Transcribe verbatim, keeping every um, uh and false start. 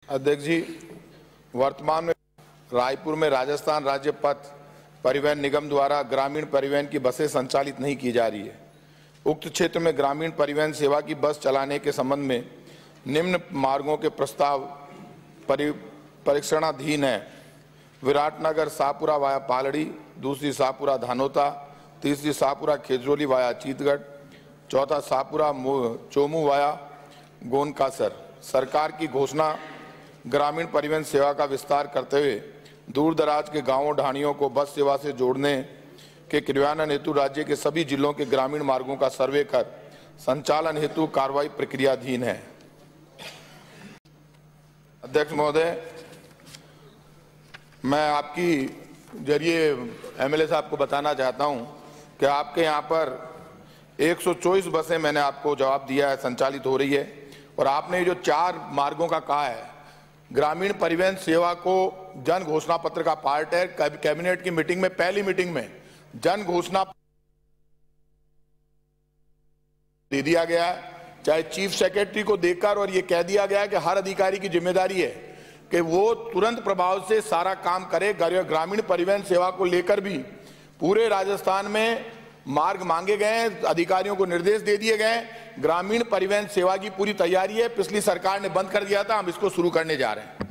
अध्यक्ष जी, वर्तमान में रायपुर में राजस्थान राज्य पथ परिवहन निगम द्वारा ग्रामीण परिवहन की बसें संचालित नहीं की जा रही है। उक्त क्षेत्र में ग्रामीण परिवहन सेवा की बस चलाने के संबंध में निम्न मार्गों के प्रस्ताव परि परीक्षणाधीन है। विराटनगर शाहपुरा वाया पालड़ी, दूसरी शाहपुरा धानोता, तीसरी शाहपुरा खेजरोली वाया चीतगढ़, चौथा शाहपुरा चोमू वाया गोनकासर। सरकार की घोषणा ग्रामीण परिवहन सेवा का विस्तार करते हुए दूर दराज के गांवों ढाणियों को बस सेवा से जोड़ने के क्रियान्वयन हेतु राज्य के सभी जिलों के ग्रामीण मार्गों का सर्वे कर संचालन हेतु कार्रवाई प्रक्रियाधीन है। अध्यक्ष महोदय, मैं आपकी जरिए एमएलए साहब को बताना चाहता हूं कि आपके यहां पर एक सौ चौबीस बसें मैंने आपको जवाब दिया है संचालित हो रही है, और आपने जो चार मार्गों का कहा है, ग्रामीण परिवहन सेवा को जन घोषणा पत्र का पार्ट है। कैबिनेट की मीटिंग में, पहली मीटिंग में जन घोषणा दे दिया गया है, चाहे चीफ सेक्रेटरी को देकर, और ये कह दिया गया है कि हर अधिकारी की जिम्मेदारी है कि वो तुरंत प्रभाव से सारा काम करे। ग्रामीण परिवहन सेवा को लेकर भी पूरे राजस्थान में मार्ग मांगे गए हैं, अधिकारियों को निर्देश दे दिए गए। ग्रामीण परिवहन सेवा की पूरी तैयारी है, पिछली सरकार ने बंद कर दिया था, हम इसको शुरू करने जा रहे हैं।